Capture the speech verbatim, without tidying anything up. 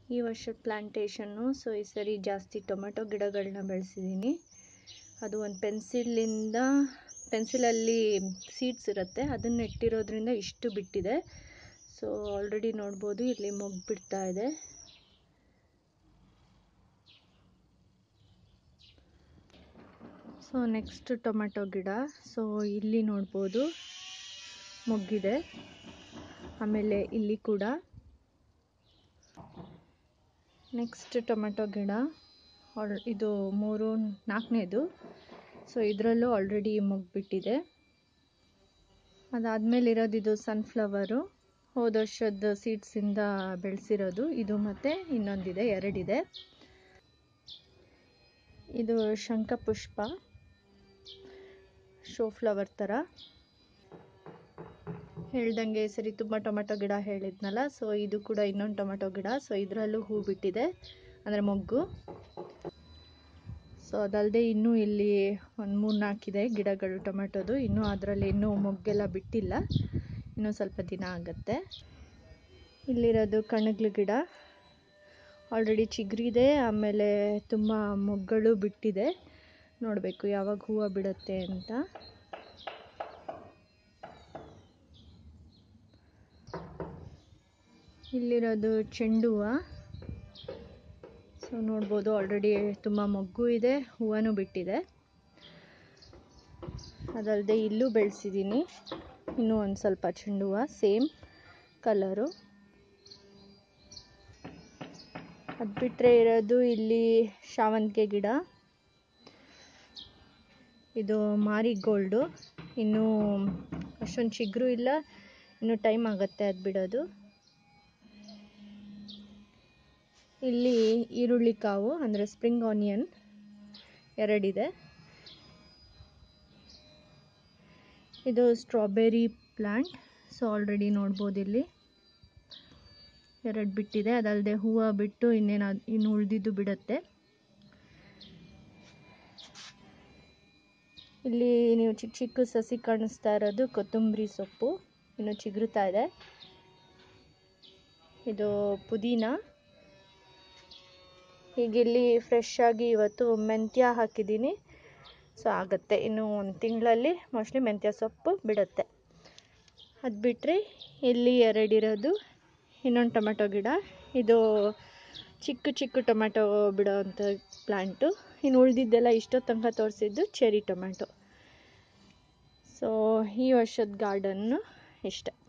ಈ ವರ್ಷದ ಪ್ಲಾಂಟೇಶನ್ನು. ಸೊ ಈ ಸರಿ ಜಾಸ್ತಿ ಟೊಮೆಟೊ ಗಿಡಗಳನ್ನ ಬೆಳೆಸಿದ್ದೀನಿ. ಅದು ಒಂದು ಪೆನ್ಸಿಲಿಂದ ಪೆನ್ಸಿಲಲ್ಲಿ ಸೀಡ್ಸ್ ಇರುತ್ತೆ, ಅದನ್ನು ನೆಟ್ಟಿರೋದ್ರಿಂದ ಇಷ್ಟು ಬಿಟ್ಟಿದೆ. ಸೊ ಆಲ್ರೆಡಿ ನೋಡ್ಬೋದು ಇಲ್ಲಿ ಮೊಗ್ಗು ಬಿಡ್ತಾ ಇದೆ. ಸೊ ನೆಕ್ಸ್ಟ್ ಟೊಮೆಟೊ ಗಿಡ. ಸೊ ಇಲ್ಲಿ ನೋಡ್ಬೋದು ಮೊಗ್ಗಿದೆ. ಆಮೇಲೆ ಇಲ್ಲಿ ಕೂಡ ನೆಕ್ಸ್ಟ್ ಟೊಮೆಟೊ ಗಿಡ. ಇದು ಮೂರು ನಾಲ್ಕನೇದು. ಸೊ ಇದರಲ್ಲೂ ಆಲ್ರೆಡಿ ಮೊಗ್ಗು ಬಿಟ್ಟಿದೆ. ಅದಾದಮೇಲೆ ಇರೋದು ಇದು ಸನ್ಫ್ಲವರು, ಹೋದ ವರ್ಷದ ಸೀಡ್ಸಿಂದ ಬೆಳೆಸಿರೋದು ಇದು, ಮತ್ತು ಇನ್ನೊಂದಿದೆ, ಎರಡಿದೆ. ಇದು ಶಂಖಪುಷ್ಪ, ಶೋ ಫ್ಲವರ್ ಥರ. ಹೇಳ್ದಂಗೆ ಸರಿ ತುಂಬ ಟೊಮೆಟೊ ಗಿಡ ಹೇಳಿದ್ನಲ್ಲ, ಸೊ ಇದು ಕೂಡ ಇನ್ನೊಂದು ಟೊಮೆಟೊ ಗಿಡ. ಸೊ ಇದರಲ್ಲೂ ಹೂ ಬಿಟ್ಟಿದೆ, ಅಂದರೆ ಮೊಗ್ಗು. ಸೊ ಅದಲ್ಲದೆ ಇನ್ನೂ ಇಲ್ಲಿ ಒಂದು ಮೂರು ನಾಲ್ಕಿದೆ ಗಿಡಗಳು ಟೊಮೆಟೊದು. ಇನ್ನೂ ಅದರಲ್ಲಿ ಇನ್ನೂ ಮೊಗ್ಗೆಲ್ಲ ಬಿಟ್ಟಿಲ್ಲ, ಇನ್ನೂ ಸ್ವಲ್ಪ ದಿನ ಆಗುತ್ತೆ. ಇಲ್ಲಿರೋದು ಕಣಗ್ಲು ಗಿಡ. ಆಲ್ರೆಡಿ ಚಿಗುರಿದೆ, ಆಮೇಲೆ ತುಂಬ ಮೊಗ್ಗಳು ಬಿಟ್ಟಿದೆ. ನೋಡಬೇಕು ಯಾವಾಗ ಹೂವು ಬಿಡುತ್ತೆ ಅಂತ. ಇಲ್ಲಿರೋದು ಚೆಂಡು ಹೂವು. ಸೊ ನೋಡ್ಬೋದು ಆಲ್ರೆಡಿ ತುಂಬ ಮೊಗ್ಗು ಇದೆ, ಹೂವನೂ ಬಿಟ್ಟಿದೆ. ಅದಲ್ಲದೆ ಇಲ್ಲೂ ಬೆಳೆಸಿದ್ದೀನಿ ಇನ್ನೂ ಒಂದು ಸ್ವಲ್ಪ ಚೆಂಡು ಹೂವು, ಸೇಮ್ ಕಲರು. ಅದು ಬಿಟ್ಟರೆ ಇರೋದು ಇಲ್ಲಿ ಶಾವಂತಿಗೆ ಗಿಡ. ಇದು ಮಾರಿಗೋಲ್ಡು. ಇನ್ನೂ ಅಷ್ಟೊಂದು ಚಿಗುರು ಇಲ್ಲ, ಇನ್ನೂ ಟೈಮ್ ಆಗುತ್ತೆ ಅದು ಬಿಡೋದು. ಇಲ್ಲಿ ಈರುಳ್ಳಿ ಕಾವು, ಅಂದರೆ ಸ್ಪ್ರಿಂಗ್ ಆನಿಯನ್ ಎರಡಿದೆ. ಇದು ಸ್ಟ್ರಾಬೆರಿ ಪ್ಲಾಂಟ್. ಸೊ ಆಲ್ರೆಡಿ ನೋಡ್ಬೋದು ಇಲ್ಲಿ ಎರಡು ಬಿಟ್ಟಿದೆ. ಅದಲ್ಲದೆ ಹೂವು ಬಿಟ್ಟು ಇನ್ನೇನು ಇನ್ನು ಉಳಿದಿದ್ದು ಬಿಡುತ್ತೆ. ಇಲ್ಲಿ ನೀವು ಚಿಕ್ಕ ಚಿಕ್ಕ ಸಸಿ ಕಾಣಿಸ್ತಾ ಇರೋದು ಕೊತ್ತಂಬರಿ ಸೊಪ್ಪು, ಇನ್ನು ಚಿಗುರುತ್ತಾ ಇದೆ. ಇದು ಪುದೀನ. ಹೀಗಿಲ್ಲಿ ಫ್ರೆಶ್ ಆಗಿ ಇವತ್ತು ಮೆಂತ್ಯ ಹಾಕಿದ್ದೀನಿ. ಸೊ ಆಗುತ್ತೆ, ಇನ್ನು ಒಂದು ತಿಂಗಳಲ್ಲಿ ಮೋಸ್ಟ್ಲಿ ಮೆಂತ್ಯ ಸೊಪ್ಪು ಬಿಡುತ್ತೆ. ಅದು ಬಿಟ್ಟರೆ ಇಲ್ಲಿ ಎರಡಿರೋದು ಇನ್ನೊಂದು ಟೊಮೆಟೊ ಗಿಡ. ಇದು ಚಿಕ್ಕ ಚಿಕ್ಕ ಟೊಮೆಟೊ ಬಿಡೋವಂಥ ಪ್ಲ್ಯಾಂಟು. ಇನ್ನು ಉಳಿದಿದ್ದೆಲ್ಲ ಇಷ್ಟೋ ತನಕ ತೋರಿಸಿದ್ದು ಚೆರಿ ಟೊಮೆಟೊ. ಸೊ ಈ ವರ್ಷದ ಗಾರ್ಡನ್ನು ಇಷ್ಟ.